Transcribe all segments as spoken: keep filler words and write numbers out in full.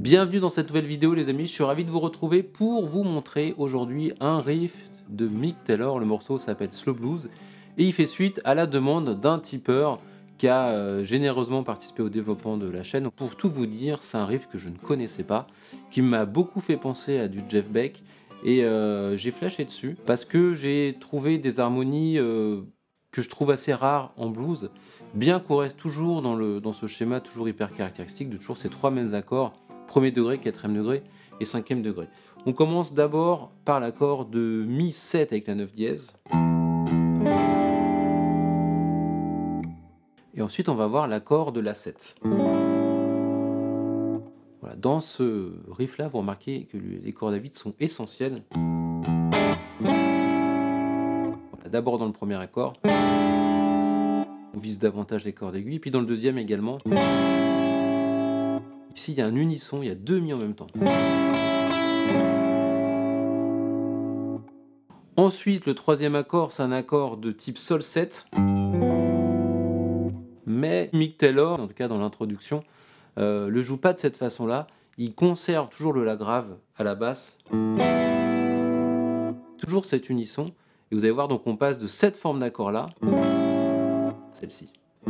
Bienvenue dans cette nouvelle vidéo les amis, je suis ravi de vous retrouver pour vous montrer aujourd'hui un riff de Mick Taylor. Le morceau s'appelle Slow Blues et il fait suite à la demande d'un tipeur qui a euh, généreusement participé au développement de la chaîne. Pour tout vous dire, c'est un riff que je ne connaissais pas, qui m'a beaucoup fait penser à du Jeff Beck et euh, j'ai flashé dessus parce que j'ai trouvé des harmonies euh, que je trouve assez rares en blues, bien qu'on reste toujours dans, le, dans ce schéma toujours hyper caractéristique de toujours ces trois mêmes accords, premier degré, quatrième degré et cinquième degré. On commence d'abord par l'accord de Mi sept avec la neuf dièse. Et ensuite on va voir l'accord de La sept. Voilà, dans ce riff là, vous remarquez que les cordes à vide sont essentielles. Voilà, d'abord dans le premier accord, on vise davantage les cordes aiguës, puis dans le deuxième également. Ici il y a un unisson, il y a deux mi en même temps. Ensuite le troisième accord, c'est un accord de type Sol sept. Mais Mick Taylor, en tout cas dans l'introduction, euh, le joue pas de cette façon-là. Il conserve toujours le La grave à la basse. Toujours cet unisson. Et vous allez voir, donc on passe de cette forme d'accord-là, celle-ci.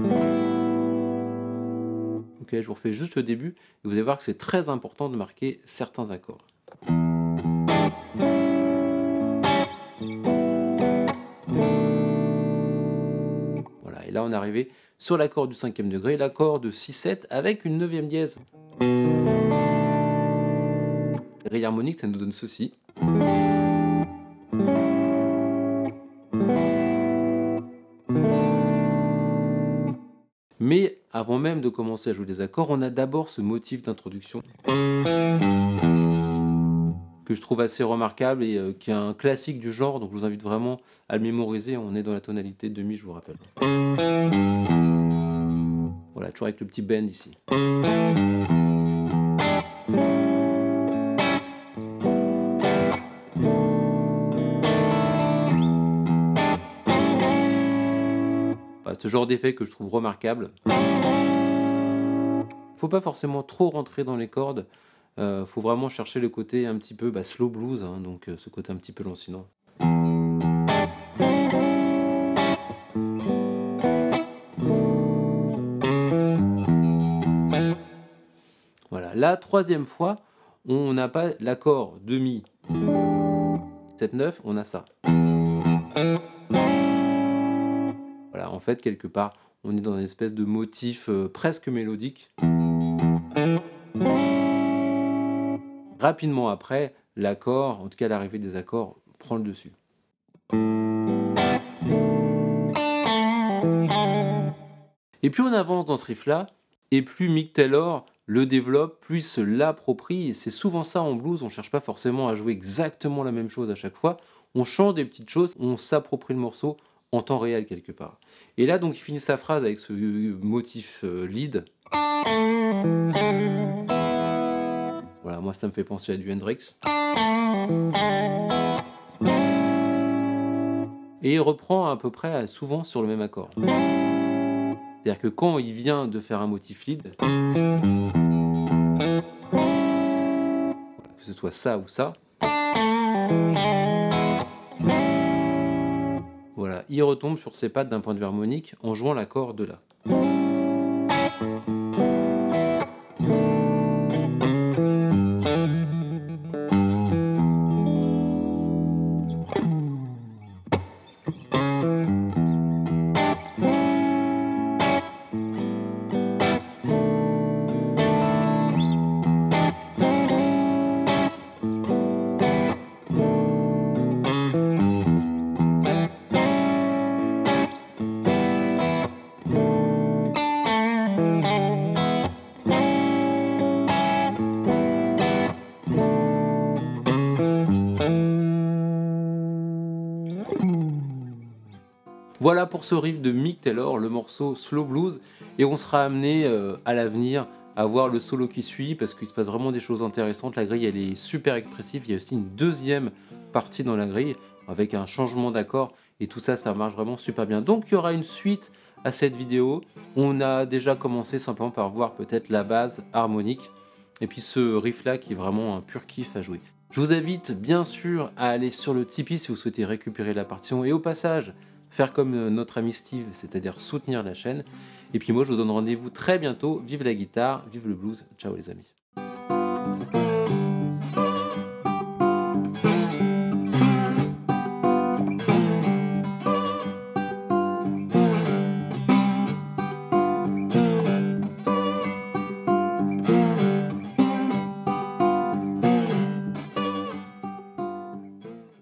Ok, je vous refais juste le début. Et vous allez voir que c'est très important de marquer certains accords. Voilà, et là on est arrivé sur l'accord du cinquième degré, l'accord de six sept avec une neuvième dièse. La grille harmonique, ça nous donne ceci. Mais avant même de commencer à jouer les accords, on a d'abord ce motif d'introduction que je trouve assez remarquable et euh, qui est un classique du genre, donc je vous invite vraiment à le mémoriser. On est dans la tonalité de mi, je vous rappelle. Voilà, toujours avec le petit bend ici. Voilà, ce genre d'effet que je trouve remarquable. Faut pas forcément trop rentrer dans les cordes. Euh, faut vraiment chercher le côté un petit peu bah, slow blues, hein, donc euh, ce côté un petit peu lancinant. Voilà, la troisième fois, on n'a pas l'accord de mi sept neuf, on a ça. Voilà, en fait, quelque part, on est dans une espèce de motif euh, presque mélodique. Rapidement après, l'accord, en tout cas l'arrivée des accords, prend le dessus. Et plus on avance dans ce riff-là, et plus Mick Taylor le développe, plus il se l'approprie. Et c'est souvent ça en blues, on ne cherche pas forcément à jouer exactement la même chose à chaque fois. On change des petites choses, on s'approprie le morceau en temps réel quelque part. Et là, donc, il finit sa phrase avec ce motif euh, lead. Voilà, moi ça me fait penser à du Hendrix. Et il reprend à peu près souvent sur le même accord. C'est-à-dire que quand il vient de faire un motif lead, voilà, que ce soit ça ou ça, voilà, il retombe sur ses pattes d'un point de vue harmonique en jouant l'accord de La. Voilà pour ce riff de Mick Taylor, le morceau Slow Blues, et on sera amené euh, à l'avenir à voir le solo qui suit parce qu'il se passe vraiment des choses intéressantes. La grille elle est super expressive, il y a aussi une deuxième partie dans la grille avec un changement d'accord et tout ça, ça marche vraiment super bien. Donc il y aura une suite à cette vidéo. On a déjà commencé simplement par voir peut-être la base harmonique Et puis ce riff là qui est vraiment un pur kiff à jouer. Je vous invite bien sûr à aller sur le Tipeee si vous souhaitez récupérer la partition et au passage faire comme notre ami Steve, c'est-à-dire soutenir la chaîne. Et puis moi je vous donne rendez-vous très bientôt. Vive la guitare, vive le blues, ciao les amis.